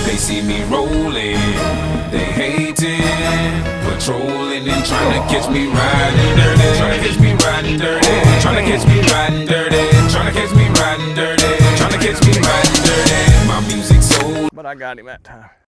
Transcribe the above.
They see me rolling, they hating, patrolling and trying to catch me riding dirty. Trying to catch me riding dirty. Trying to catch me riding dirty. Trying to catch me riding dirty. Trying to catch me riding dirty. My music's so. But I got him that time.